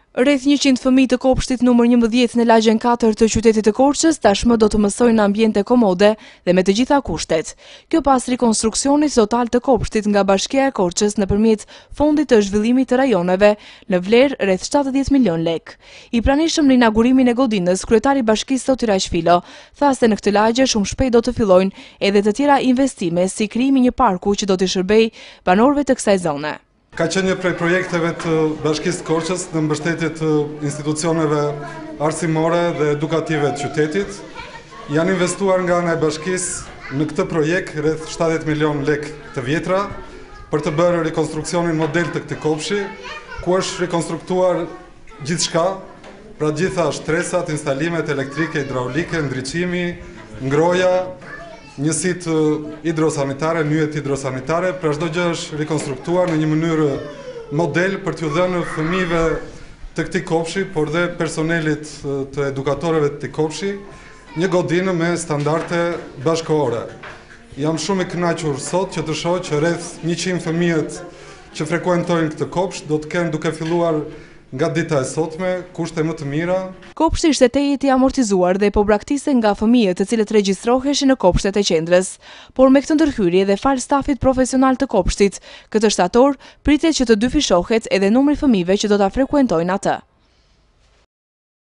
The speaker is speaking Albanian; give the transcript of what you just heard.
Rreth 100 fëmijë të kopshtit numër 11 në lagjen 4 të qytetit të Korçës tashmë do të mësojnë në ambiente komode dhe me të gjitha kushtet. Kjo pas rikonstruksionit total të kopshtit nga Bashkia e Korçës nëpërmjet Fondit të Zhvillimit të Rajoneve në vlerë rreth 70 milion lek. I pranishëm në inaugurimin e godinës, kryetari i Bashkisë Zoti Raqfilo tha se në këtë lagje shumë shpejt do të fillojnë edhe të tjera investime si krijimi një parku që do të shërbejë banorëve të kësaj zone. Ka qenë një prej projekteve të Bashkisë Korçës në mbështetje të institucioneve arsimore dhe edukative të qytetit. Janë investuar nga ana e Bashkisë në këtë projekt rreth 70 milion lek të vjetra për të bërë rekonstruksionin model të këtij kopshi, ku është rekonstruktuar gjithçka, pra gjitha shtresat, instalimet elektrike, hidraulike, ndriçimi, ngroja, njësitë hidrosanitare, nyjet hidrosanitare, pra çdo gjë është rekonstruktuar në një mënyrë model për t'u dhënë fëmijëve të këtij kopshi, por dhe personelit të edukatorëve të këtij kopshi, një godinë me standarde bashkëkohore. Jam shumë i kënaqur sot që të shoh që rreth 100 fëmijët që frekuentojnë këtë kopsh do të kenë duke filluar nga dita e sotme, kushte më të mira. Kopshti ishte tejet i amortizuar dhe po braktiste nga fëmijët të cilët regjistroheshin në kopshtet e qendrës. Por me këtë ndërhyrje dhe fal stafit profesional të kopshtit, këtë shtator pritet që të dyfishohet edhe numri fëmijëve që do ta frekuentojnë atë.